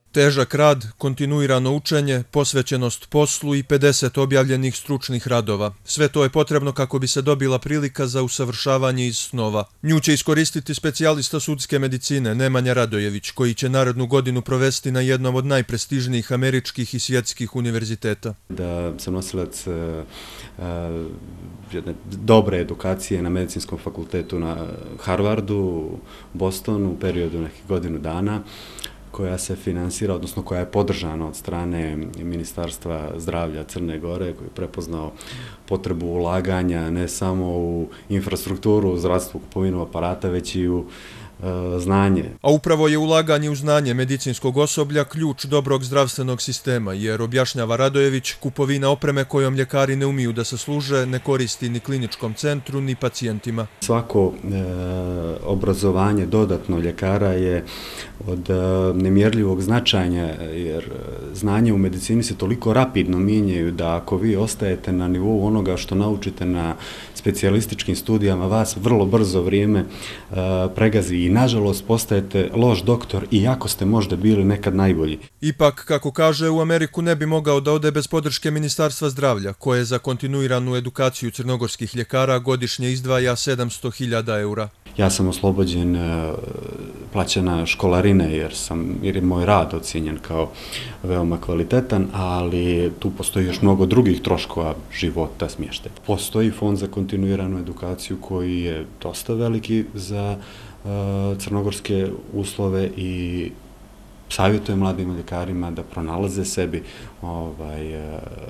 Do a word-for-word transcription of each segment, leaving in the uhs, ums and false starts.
Težak rad, kontinuirano učenje, posvećenost poslu i pedeset objavljenih stručnih radova. Sve to je potrebno kako bi se dobila prilika za usavršavanje iz snova. Nju će iskoristiti specijalista sudske medicine Nemanja Radojević, koji će narednu godinu provesti na jednom od najprestižnijih američkih i svjetskih univerziteta. Da sam nosilac jedne dobre edukacije na medicinskom fakultetu na Harvardu, Bostonu, u periodu nekih godinu dana, koja se finansira, odnosno koja je podržana od strane Ministarstva zdravlja Crne Gore, koji je prepoznao potrebu ulaganja ne samo u infrastrukturu, u zdravstvu, kupovinu aparata, već i u znanje. A upravo je ulaganje u znanje medicinskog osoblja ključ dobrog zdravstvenog sistema, jer, objašnjava Radojević, kupovina opreme kojom ljekari ne umiju da se služe ne koristi ni kliničkom centru, ni pacijentima. Svako obrazovanje dodatno ljekara je od nemjerljivog značaja, jer znanje u medicini se toliko rapidno mijenjaju da ako vi ostajete na nivou onoga što naučite na specijalističkim studijama, vas vrlo brzo vrijeme pregazi i nažalost postajete loš doktor, iako ste možda bili nekad najbolji. Ipak, kako kaže, u Ameriku ne bi mogao da ode bez podrške Ministarstva zdravlja, koje za kontinuiranu edukaciju crnogorskih ljekara godišnje izdvaja sedamsto hiljada eura. Ja sam oslobođen plaćanja školarine jer, sam, jer je moj rad ocijenjen kao veoma kvalitetan, ali tu postoji još mnogo drugih troškova života, smještaja. Postoji fond za kontinuiranu edukaciju koji je dosta veliki za crnogorske uslove i savjetuje mladim ljekarima da pronalaze sebi ovaj,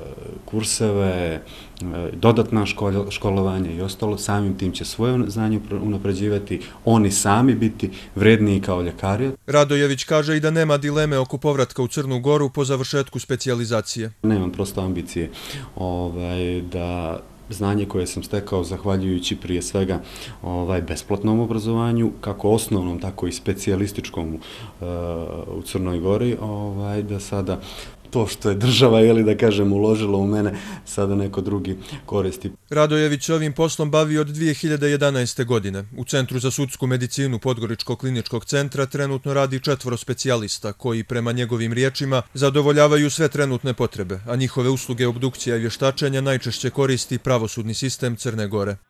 kurseve, dodatna školovanja i ostalo. Samim tim će svoje znanje unapređivati, oni sami biti vredniji kao ljekari. Radojević kaže i da nema dileme oko povratka u Crnu Goru po završetku specijalizacije. Nemam prosto ambicije ovaj, da znanje koje sam stekao zahvaljujući prije svega ovaj, besplatnom obrazovanju, kako osnovnom, tako i specijalističkom uh, u Crnoj Gori, ovaj, da sada to što je država, jeli da kažem, uložila u mene, sada neko drugi koristi. Radojević se ovim poslom bavi od dvije hiljade jedanaeste. godine. U Centru za sudsku medicinu Podgoričkog kliničkog centra trenutno radi četvoro specijalista, koji, prema njegovim riječima, zadovoljavaju sve trenutne potrebe, a njihove usluge obdukcija i vještačenja najčešće koristi pravosudni sistem Crne Gore.